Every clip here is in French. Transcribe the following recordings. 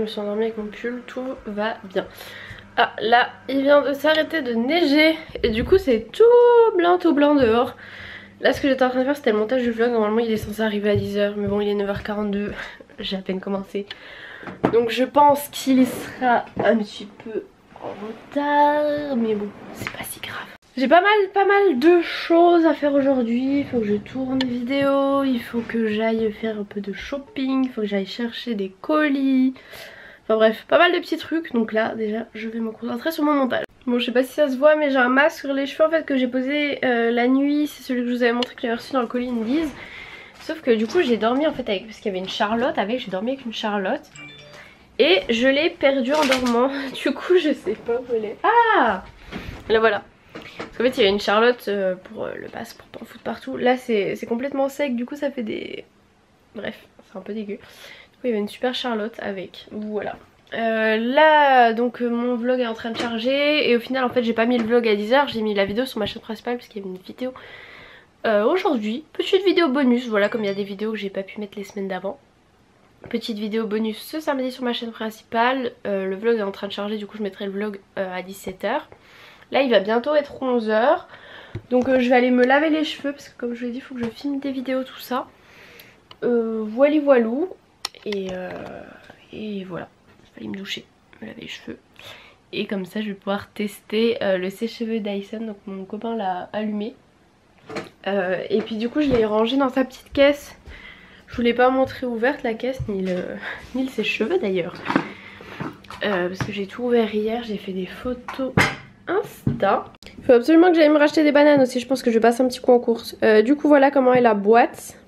me suis endormie avec mon pull, tout va bien. Ah là il vient de s'arrêter de neiger et du coup c'est tout blanc dehors. Là ce que j'étais en train de faire c'était le montage du vlog, normalement il est censé arriver à 10 h mais bon il est 9 h 42, j'ai à peine commencé. Donc je pense qu'il sera un petit peu en retard mais bon c'est pas si grave. J'ai pas mal de choses à faire aujourd'hui, il faut que je tourne des vidéos, il faut que j'aille faire un peu de shopping, il faut que j'aille chercher des colis. Enfin bref, pas mal de petits trucs, donc là déjà je vais me concentrer sur mon montage. Bon je sais pas si ça se voit mais j'ai un masque sur les cheveux en fait que j'ai posé la nuit, c'est celui que je vous avais montré que j'avais reçu dans le colis Indies. Sauf que du coup j'ai dormi en fait avec, parce qu'il y avait une Charlotte avec, j'ai dormi avec une Charlotte. Et je l'ai perdue en dormant, du coup je sais pas où elle est. Ah là voilà. Parce qu'en fait il y avait une Charlotte pour le passe pour pas en foutre partout. Là c'est complètement sec, du coup ça fait des... Bref, c'est un peu dégueu. Il y avait une super Charlotte avec, voilà. Là donc mon vlog est en train de charger et au final en fait j'ai pas mis le vlog à 10 h, j'ai mis la vidéo sur ma chaîne principale parce qu'il y avait une vidéo aujourd'hui. Petite vidéo bonus, voilà, comme il y a des vidéos que j'ai pas pu mettre les semaines d'avant. Petite vidéo bonus ce samedi sur ma chaîne principale. Le vlog est en train de charger, du coup je mettrai le vlog à 17 h. Là il va bientôt être 11 h. Donc je vais aller me laver les cheveux parce que comme je vous l'ai dit il faut que je filme des vidéos tout ça. Voilou. Et voilà, je vais aller me doucher, me laver les cheveux. Et comme ça je vais pouvoir tester le sèche-cheveux Dyson, donc mon copain l'a allumé. Et puis du coup je l'ai rangé dans sa petite caisse. Je voulais pas montrer ouverte la caisse, ni le sèche-cheveux d'ailleurs. Parce que j'ai tout ouvert hier, j'ai fait des photos Insta. Il faut absolument que j'aille me racheter des bananes aussi, je pense que je passe un petit coup en course. Du coup voilà comment est la boîte.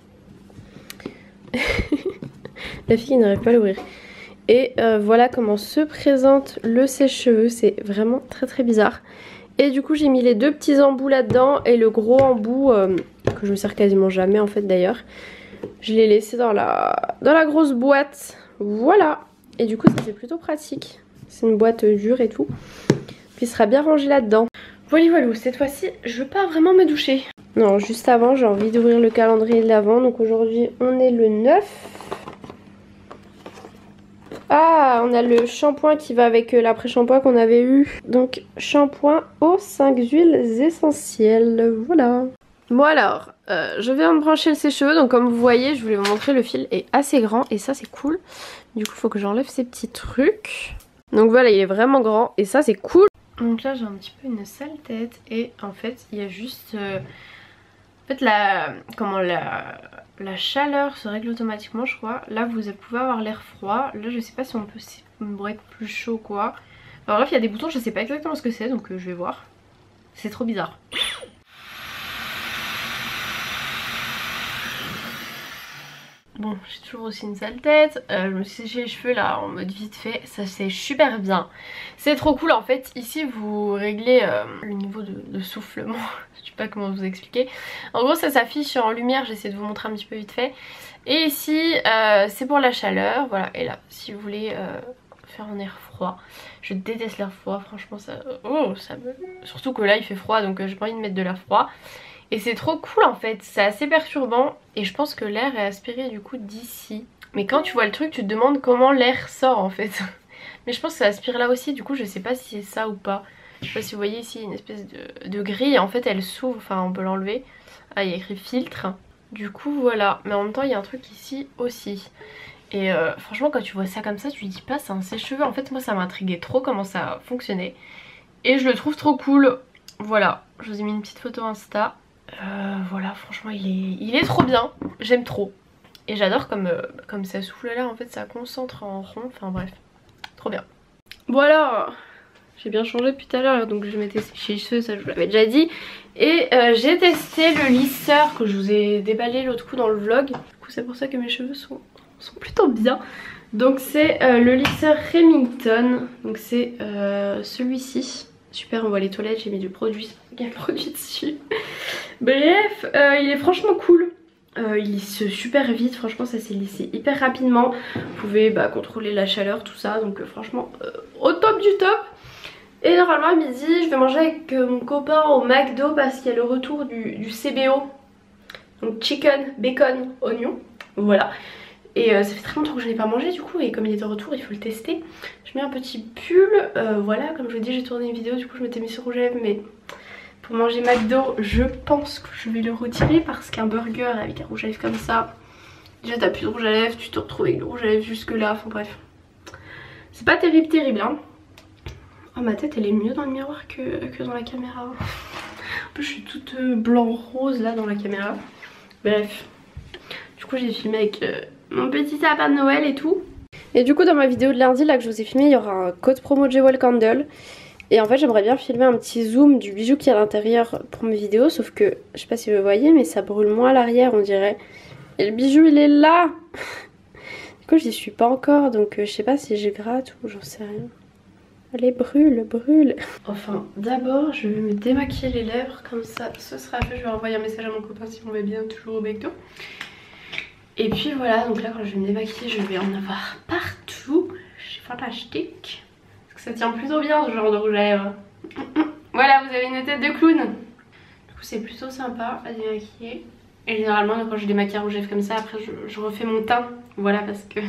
La fille n'arrive pas à l'ouvrir. Et voilà comment se présente le sèche-cheveux. C'est vraiment très bizarre. Et du coup j'ai mis les deux petits embouts là-dedans. Et le gros embout que je me sers quasiment jamais en fait d'ailleurs. Je l'ai laissé dans la grosse boîte. Voilà. Et du coup ça c'est plutôt pratique. C'est une boîte dure et tout. Puis il sera bien rangé là-dedans. Voilà, cette fois-ci je veux pas vraiment me doucher. Non, juste avant j'ai envie d'ouvrir le calendrier de l'avant. Donc aujourd'hui on est le 9. Ah, on a le shampoing qui va avec l'après-shampoing qu'on avait eu. Donc shampoing aux 5 huiles essentielles, voilà. Bon alors, je viens de brancher le sèche-cheveux. Donc comme vous voyez, je voulais vous montrer, le fil est assez grand et ça c'est cool. Du coup il faut que j'enlève ces petits trucs. Donc voilà, il est vraiment grand et ça c'est cool. Donc là j'ai un petit peu une sale tête et en fait il y a juste... En fait la chaleur se règle automatiquement je crois. Là vous pouvez avoir l'air froid. Là je sais pas si on peut être plus chaud quoi. Alors bref il y a des boutons, je sais pas exactement ce que c'est donc je vais voir. C'est trop bizarre. Bon, j'ai toujours aussi une sale tête, je me suis séché les cheveux là en mode vite fait, ça sèche super bien. C'est trop cool en fait, ici vous réglez le niveau de soufflement, je sais pas comment vous expliquer. En gros ça s'affiche en lumière, j'essaie de vous montrer un petit peu vite fait. Et ici c'est pour la chaleur, voilà, et là si vous voulez faire un air froid. Je déteste l'air froid, franchement ça... Oh, ça me... Surtout que là il fait froid donc j'ai pas envie de mettre de l'air froid. Et c'est trop cool en fait, c'est assez perturbant et je pense que l'air est aspiré du coup d'ici. Mais quand tu vois le truc tu te demandes comment l'air sort en fait. Mais je pense que ça aspire là aussi, du coup je sais pas si c'est ça ou pas. Je sais pas si vous voyez ici une espèce de grille, en fait elle s'ouvre, enfin on peut l'enlever. Ah il y a écrit filtre. Du coup voilà, mais en même temps il y a un truc ici aussi. Et franchement quand tu vois ça comme ça tu te dis pas c'est un sèche-cheveux. En fait moi ça m'intriguait trop comment ça fonctionnait. Et je le trouve trop cool. Voilà, je vous ai mis une petite photo Insta. Voilà, franchement il est trop bien, j'aime trop. Et j'adore comme ça souffle là, en fait ça concentre en rond, enfin bref, trop bien. Bon alors, j'ai bien changé depuis tout à l'heure, donc je m'étais séché les cheveux, ça je vous l'avais déjà dit. Et j'ai testé le lisseur que je vous ai déballé l'autre coup dans le vlog. Du coup c'est pour ça que mes cheveux sont plutôt bien. Donc c'est le lisseur Remington, donc c'est celui-ci. Super, on voit les toilettes, j'ai mis du produit, il y a le produit dessus. Bref, il est franchement cool. Il lisse super vite, franchement ça s'est lissé hyper rapidement. Vous pouvez contrôler la chaleur, tout ça, donc franchement au top du top. Et normalement à midi je vais manger avec mon copain au McDo parce qu'il y a le retour du CBO. Donc chicken, bacon, oignon, voilà. Et ça fait très longtemps que je n'ai pas mangé du coup, et comme il est de retour il faut le tester. Je mets un petit pull, voilà, comme je vous dis j'ai tourné une vidéo, du coup je m'étais mis sur rouge à lèvres, mais pour manger McDo je pense que je vais le retirer parce qu'un burger avec un rouge à lèvres comme ça, déjà t'as plus de rouge à lèvres, tu te retrouves avec le rouge à lèvres jusque là, enfin bref. C'est pas terrible hein. Oh ma tête elle est mieux dans le miroir que dans la caméra. En plus je suis toute blanc rose là dans la caméra. Bref, du coup j'ai filmé avec mon petit sapin de Noël et tout. Et du coup dans ma vidéo de lundi là que je vous ai filmé, il y aura un code promo Jewel Candle. Et en fait j'aimerais bien filmer un petit zoom du bijou qui est à l'intérieur pour mes vidéos. Sauf que, je sais pas si vous voyez, mais ça brûle moins à l'arrière on dirait. Et le bijou il est là. Du coup j'y suis pas encore, donc je sais pas si je gratte ou j'en sais rien. Allez, brûle. Enfin, d'abord, je vais me démaquiller les lèvres, comme ça, ce sera fait. Je vais envoyer un message à mon copain si on va bien, toujours au McDo. Et puis voilà, donc là, quand je vais me démaquiller, je vais en avoir partout. C'est fantastique. Parce que ça tient plutôt bien, ce genre de rouge à lèvres. Voilà, vous avez une tête de clown. Du coup, c'est plutôt sympa à démaquiller. Et généralement, quand je démaquille un rouge à lèvres comme ça, après, je refais mon teint. Voilà, parce que...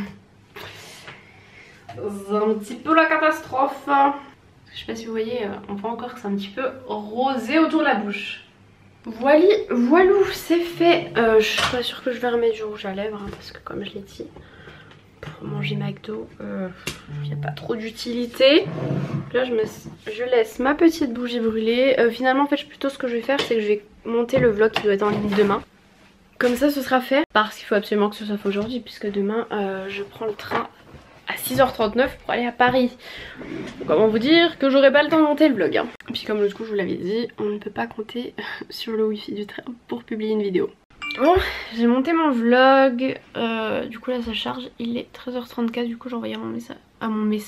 c'est un petit peu la catastrophe. Je sais pas si vous voyez, on voit encore que c'est un petit peu rosé autour de la bouche. Voilou, c'est fait. Je suis pas sûre que je vais remettre du rouge à lèvres, hein, parce que comme je l'ai dit, pour manger McDo, il n'y a pas trop d'utilité. Là je laisse ma petite bougie brûler. Finalement en fait plutôt ce que je vais faire, c'est que je vais monter le vlog qui doit être en ligne demain. Comme ça ce sera fait, parce qu'il faut absolument que ce soit fait aujourd'hui, puisque demain je prends le train à 6h39 pour aller à Paris. Donc, comment vous dire que j'aurai pas le temps de monter le vlog hein. Et puis comme l'autre coup je vous l'avais dit, on ne peut pas compter sur le wifi du train pour publier une vidéo. Bon, j'ai monté mon vlog, du coup là ça charge, il est 13h34, du coup j'ai envoyé un message à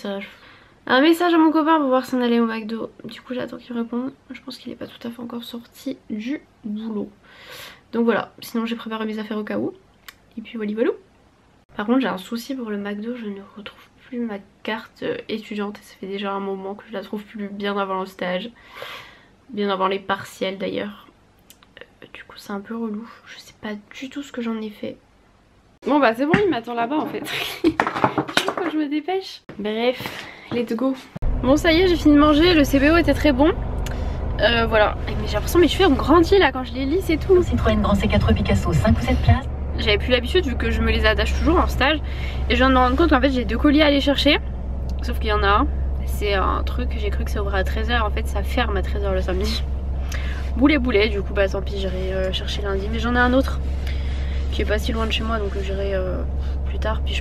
mon copain pour voir si on allait au McDo. Du coup j'attends qu'il me réponde, je pense qu'il est pas tout à fait encore sorti du boulot. Donc voilà, sinon j'ai préparé mes affaires au cas où. Et puis voilà. Par contre j'ai un souci pour le McDo, je ne retrouve plus ma carte étudiante et ça fait déjà un moment que je la trouve plus, bien avant le stage, bien avant les partiels d'ailleurs. Du coup c'est un peu relou, je sais pas du tout ce que j'en ai fait. Bon bah c'est bon, il m'attend là-bas en fait. Je faut que je me dépêche. Bref, let's go. Bon ça y est, j'ai fini de manger, le CBO était très bon. Voilà, mais j'ai l'impression que mes cheveux ont grandi là quand je les lis, c'est tout. Citroën Grand C4 Picasso, 5 ou 7 places. J'avais plus l'habitude vu que je me les attache toujours en stage. Et je viens de me rendre compte qu'en fait j'ai 2 colis à aller chercher. Sauf qu'il y en a un, c'est un truc, j'ai cru que ça ouvrait à 13h. En fait ça ferme à 13h le samedi. Boulet, du coup bah tant pis, j'irai chercher lundi. Mais j'en ai un autre qui est pas si loin de chez moi, donc j'irai plus tard. Puis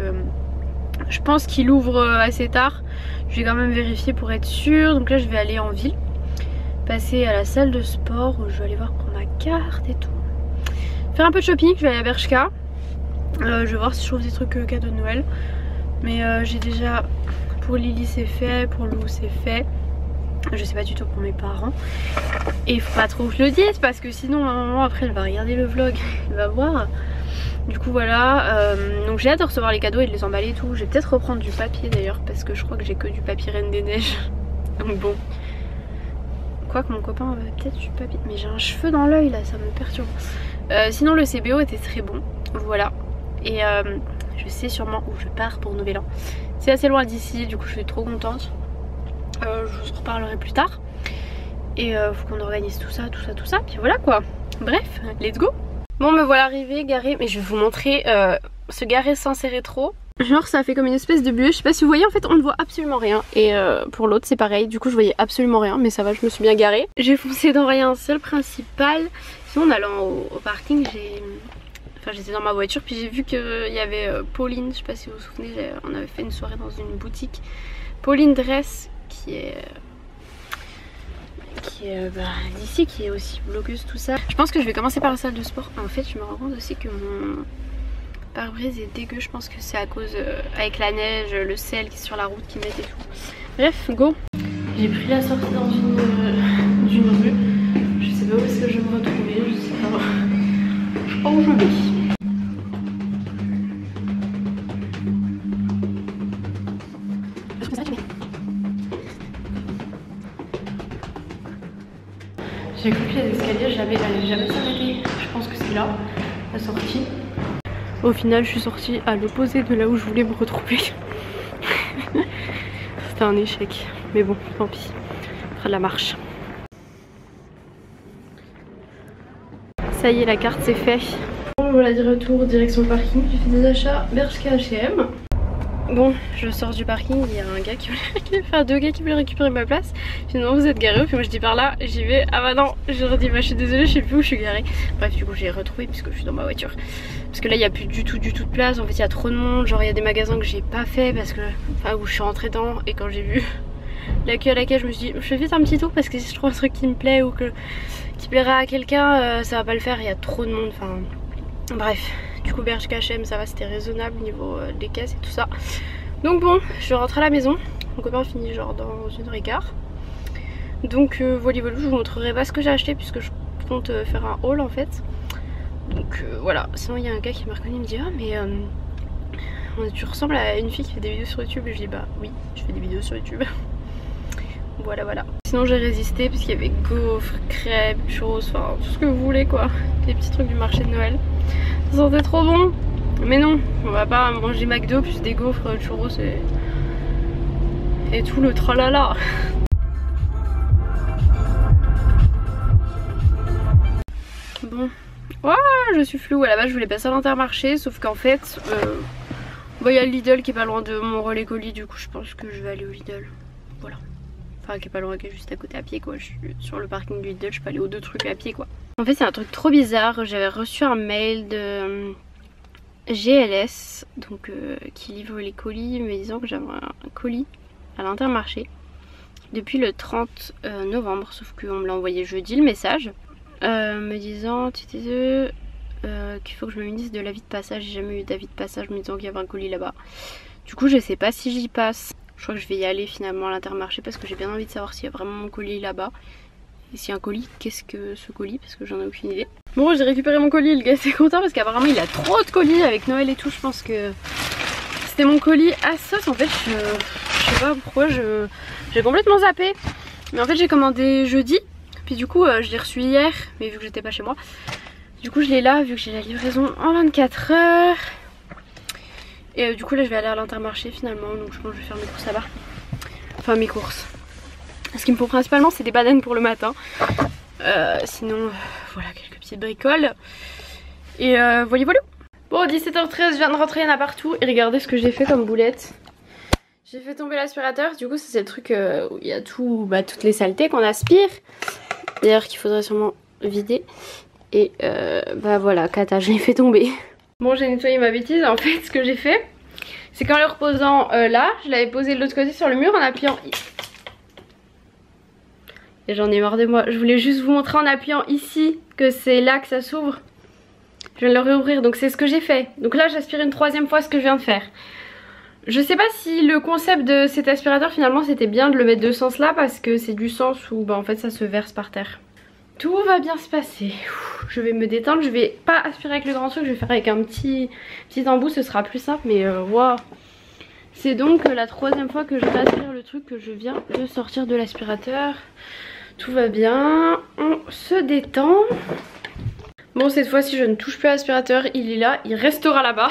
je pense qu'il ouvre assez tard. Je vais quand même vérifier pour être sûre. Donc là je vais aller en ville, passer à la salle de sport où je vais aller voir pour ma carte et tout. Faire un peu de shopping, je vais aller à Bershka. Je vais voir si je trouve des trucs cadeaux de Noël. Mais j'ai déjà, pour Lily c'est fait, pour Lou c'est fait. Je sais pas du tout pour mes parents. Et il faut pas trop que je le dise parce que sinon à un moment après elle va regarder le vlog, elle va voir. Du coup voilà, donc j'ai hâte de recevoir les cadeaux et de les emballer et tout. Je vais peut-être reprendre du papier d'ailleurs parce que je crois que j'ai que du papier Reine des Neiges. Donc bon. Quoique mon copain avait peut-être du papier. Mais j'ai un cheveu dans l'œil là, ça me perturbe. Sinon le CBO était très bon. Voilà. Et je sais sûrement où je pars pour Nouvel An. C'est assez loin d'ici, du coup je suis trop contente. Je vous reparlerai plus tard. Et faut qu'on organise tout ça. Puis voilà quoi. Bref, let's go. Bon me voilà arrivée, garée. Mais je vais vous montrer se garer sans serrer trop. Genre ça fait comme une espèce de buée, je sais pas si vous voyez, en fait on ne voit absolument rien. Et pour l'autre c'est pareil, du coup je voyais absolument rien, mais ça va, je me suis bien garée. J'ai foncé dans rien, c'est le principal. Sinon en allant au parking j'étais dans ma voiture, puis j'ai vu qu'il y avait Pauline, je sais pas si vous vous souvenez, on avait fait une soirée dans une boutique Pauline Dress qui est d'ici, qui est aussi blogueuse tout ça. Je pense que je vais commencer par la salle de sport. En fait je me rends compte aussi que mon pare-brise est dégueu, je pense que c'est à cause avec la neige, le sel qui est sur la route qui met et tout. Bref, go. J'ai pris la sortie dans d'une rue. Je sais pas où est-ce que je vais me retrouver, je sais pas où je vais. J'ai cru que les escaliers, j'allais jamais s'arrêter. Je pense que c'est là, la sortie. Au final je suis sortie à l'opposé de là où je voulais me retrouver. C'était un échec. Mais bon, tant pis. On fera de la marche. Ça y est, la carte c'est fait. Bon, voilà, de retour, direction parking. J'ai fait des achats Bershka H&M. Bon, je sors du parking, il y a un gars qui voulait faire deux gars qui voulaient récupérer ma place. Finalement vous êtes garés, puis moi je dis par là, j'y vais. Ah bah non, je leur dis bah je suis désolée, je sais plus où je suis garée. Bref, du coup j'ai retrouvé puisque je suis dans ma voiture. Parce que là il n'y a plus du tout de place, en fait il y a trop de monde. Genre il y a des magasins que j'ai pas fait parce que, enfin où je suis rentrée dedans, et quand j'ai vu la queue à laquelle je me suis dit je fais vite un petit tour parce que si je trouve un truc qui me plaît ou qui plairait à quelqu'un, ça va pas le faire, il y a trop de monde, enfin bref. Du coup Bershka H&M ça va, c'était raisonnable au niveau des caisses et tout ça. Donc bon, je rentre à la maison. Mon copain finit genre dans 1h15. Donc voilà, je vous montrerai pas ce que j'ai acheté puisque je compte faire un haul en fait. Donc voilà, sinon il y a un gars qui m'a reconnu, il me dit ah mais tu ressembles à une fille qui fait des vidéos sur YouTube. Et je dis bah oui, je fais des vidéos sur YouTube. Voilà. Sinon j'ai résisté parce qu'il y avait gaufres, crêpes, churros, enfin tout ce que vous voulez quoi. Des petits trucs du marché de Noël. Ça sentait trop bon. Mais non, on va pas manger McDo plus des gaufres, churros et tout le tralala. Bon, ouah, je suis floue. À la base je voulais passer à l'Intermarché, sauf qu'en fait il y a le Lidl qui est pas loin de mon relais colis, du coup je pense que je vais aller au Lidl. Voilà. Enfin qui est pas loin, qui est juste à côté à pied quoi. Je suis sur le parking du Lidl, je peux aller aux deux trucs à pied quoi. En fait c'est un truc trop bizarre, j'avais reçu un mail de GLS donc qui livre les colis me disant que j'avais un colis à l'Intermarché depuis le 30 novembre, sauf qu'on me l'a envoyé jeudi le message me disant qu'il faut que je me munisse de l'avis de passage. J'ai jamais eu d'avis de passage me disant qu'il y avait un colis là-bas. Du coup je sais pas si j'y passe. Je crois que je vais y aller finalement à l'Intermarché parce que j'ai bien envie de savoir s'il y a vraiment mon colis là-bas. Et s'il y a un colis, qu'est-ce que ce colis? Parce que j'en ai aucune idée. Bon, j'ai récupéré mon colis, le gars c'est content parce qu'apparemment il a trop de colis avec Noël et tout. Je pense que c'était mon colis à sauce. En fait je sais pas pourquoi j'ai complètement zappé. Mais en fait j'ai commandé jeudi. Puis du coup je l'ai reçu hier, mais vu que j'étais pas chez moi, du coup je l'ai là vu que j'ai la livraison en 24 heures. Et du coup là je vais aller à l'Intermarché finalement, donc je pense que je vais faire mes courses là-bas. Enfin mes courses. Ce qu'il me faut principalement c'est des bananes pour le matin. Sinon voilà, quelques petites bricoles. Et voilà. Bon 17h13, je viens de rentrer, il y en a partout. Et regardez ce que j'ai fait comme boulette. J'ai fait tomber l'aspirateur, du coup c'est le truc où il y a toutes les saletés qu'on aspire. D'ailleurs qu'il faudrait sûrement vider. Et voilà, cata, je l'ai fait tomber. Bon, j'ai nettoyé ma bêtise. En fait ce que j'ai fait, c'est qu'en le reposant là, je l'avais posé de l'autre côté sur le mur en appuyant. Et j'en ai marre de moi. Je voulais juste vous montrer en appuyant ici que c'est là que ça s'ouvre. Je viens de le réouvrir, donc c'est ce que j'ai fait. Donc là j'aspire une troisième fois ce que je viens de faire. Je sais pas si le concept de cet aspirateur finalement c'était bien de le mettre de ce sens là, parce que c'est du sens où en fait ça se verse par terre. Tout va bien se passer. Je vais me détendre, je vais pas aspirer avec le grand truc, je vais faire avec un petit embout, ce sera plus simple. Mais waouh. C'est donc la troisième fois que je aspire le truc que je viens de sortir de l'aspirateur. Tout va bien, on se détend. Bon cette fois-ci je ne touche plus à l'aspirateur, il est là, il restera là-bas.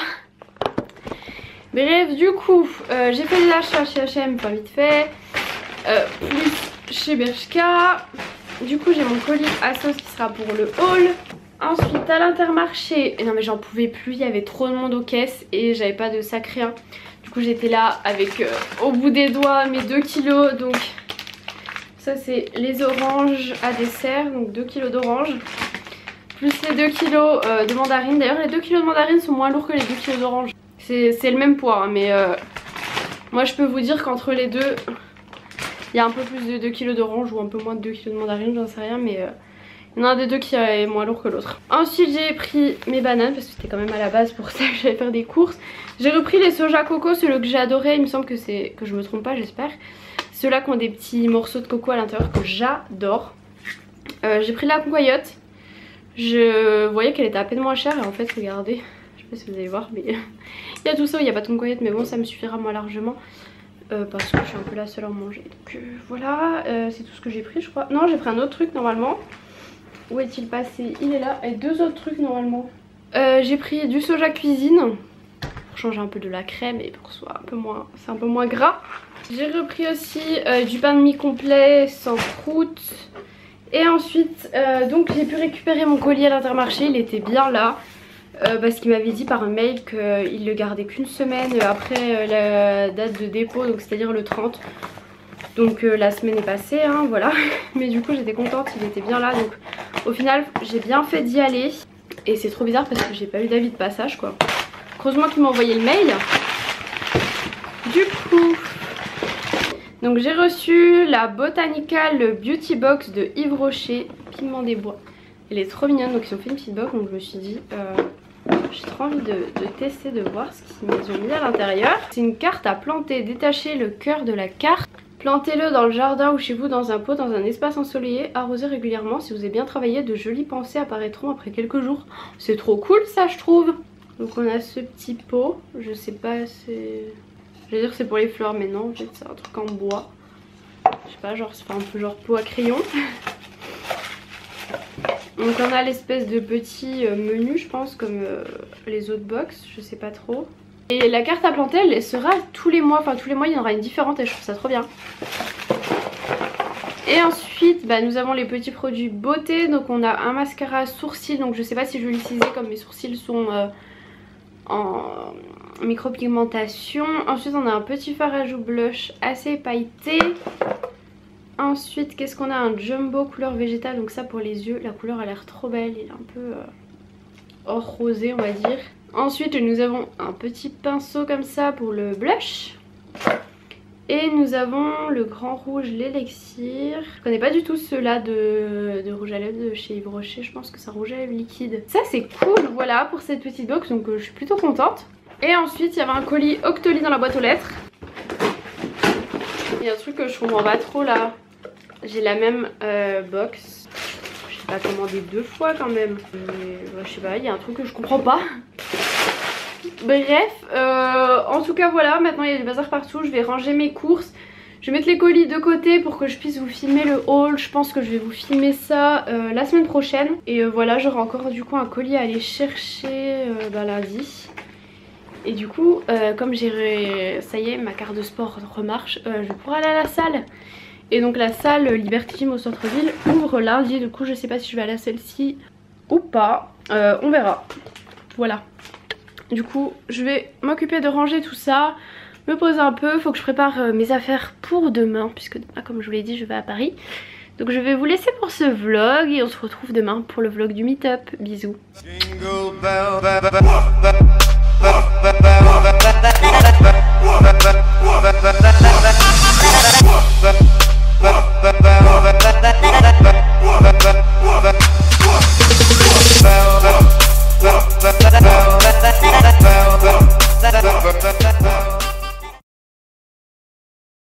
Bref, du coup, j'ai fait de l'achat chez H&M, pas vite fait, plus chez Bershka. Du coup, j'ai mon colis à sauce qui sera pour le haul. Ensuite, à l'Intermarché, non mais j'en pouvais plus, il y avait trop de monde aux caisses et j'avais pas de sac rien. Du coup, j'étais là avec au bout des doigts mes 2 kilos. Donc, ça c'est les oranges à dessert, donc 2 kilos d'oranges. Plus les 2 kilos de mandarines. D'ailleurs, les 2 kilos de mandarines sont moins lourds que les 2 kilos d'oranges. C'est le même poids, hein, mais moi je peux vous dire qu'entre les deux, il y a un peu plus de 2 kg d'orange ou un peu moins de 2 kg de mandarine, j'en sais rien, mais il y en a un des deux qui est moins lourd que l'autre. Ensuite j'ai pris mes bananes parce que c'était quand même à la base pour ça que j'allais faire des courses. J'ai repris les soja coco, ceux que j'ai adoré, il me semble que je me trompe pas, j'espère. Ceux-là qui ont des petits morceaux de coco à l'intérieur que j'adore. J'ai pris la concoyote. Je voyais qu'elle était à peine moins chère et en fait regardez, je sais pas si vous allez voir, mais il y a tout ça, il n'y a pas de concoyote, mais bon ça me suffira moi largement. Parce que je suis un peu la seule à en manger. Donc voilà, c'est tout ce que j'ai pris je crois. Non, j'ai pris un autre truc normalement. Où est-il passé? Il est là. Et 2 autres trucs normalement. J'ai pris du soja cuisine pour changer un peu de la crème et pour que ce soit c'est un peu moins gras. J'ai repris aussi du pain de mie complet sans croûte. Et ensuite donc j'ai pu récupérer mon colis à l'Intermarché, il était bien là. Parce qu'il m'avait dit par mail qu'il le gardait qu'une semaine après la date de dépôt, donc c'est à dire le 30. Donc la semaine est passée hein, voilà. Mais du coup j'étais contente, il était bien là. Donc au final j'ai bien fait d'y aller. Et c'est trop bizarre parce que j'ai pas eu d'avis de passage quoi. Heureusement qu'il m'a envoyé le mail. Du coup donc j'ai reçu la Botanical Beauty Box de Yves Rocher, Pigment des Bois. Elle est trop mignonne, donc ils ont fait une petite box, donc je me suis dit j'ai trop envie de tester, de voir ce qu'ils ont mis à l'intérieur. C'est une carte à planter, détachez le cœur de la carte. Plantez-le dans le jardin ou chez vous dans un pot, dans un espace ensoleillé, arrosez régulièrement. Si vous avez bien travaillé, de jolies pensées apparaîtront après quelques jours. C'est trop cool ça je trouve. Donc on a ce petit pot, je sais pas, c'est... Je vais dire que c'est pour les fleurs mais non en fait c'est un truc en bois. Je sais pas, genre c'est un peu genre pot à crayon. Donc on a l'espèce de petit menu je pense comme les autres box, je sais pas trop. Et la carte à planter elle sera tous les mois, enfin tous les mois il y en aura une différente et je trouve ça trop bien. Et ensuite bah, nous avons les petits produits beauté, donc on a un mascara sourcil, donc je sais pas si je vais l'utiliser comme mes sourcils sont en micropigmentation. Ensuite on a un petit fard à joues blush assez pailleté. Ensuite qu'est-ce qu'on a, un jumbo couleur végétale, donc ça pour les yeux, la couleur a l'air trop belle, il est un peu or rosé on va dire. Ensuite nous avons un petit pinceau comme ça pour le blush. Et nous avons le grand rouge, l'élixir. Je connais pas du tout ceux-là de rouge à lèvres de chez Yves Rocher, je pense que c'est un rouge à lèvres liquide. Ça c'est cool, voilà pour cette petite box, donc je suis plutôt contente. Et ensuite il y avait un colis Octoly dans la boîte aux lettres. Il y a un truc que je comprends pas trop là. J'ai la même box. Je sais pas commandé 2 fois quand même. Mais, je sais pas, il y a un truc que je comprends pas. Bref, en tout cas voilà, maintenant il y a du bazar partout. Je vais ranger mes courses. Je vais mettre les colis de côté pour que je puisse vous filmer le haul. Je pense que je vais vous filmer ça la semaine prochaine. Et voilà, j'aurai encore du coup un colis à aller chercher lundi. Et du coup, comme j'ai, ça y est, ma carte de sport remarche, je vais pouvoir aller à la salle. Et donc la salle Liberty Gym au centre-ville ouvre lundi. Du coup, je sais pas si je vais aller à celle-ci ou pas. On verra. Voilà. Du coup, je vais m'occuper de ranger tout ça, me poser un peu. Faut que je prépare mes affaires pour demain, puisque demain, comme je vous l'ai dit, je vais à Paris. Donc je vais vous laisser pour ce vlog et on se retrouve demain pour le vlog du meet-up. Bisous.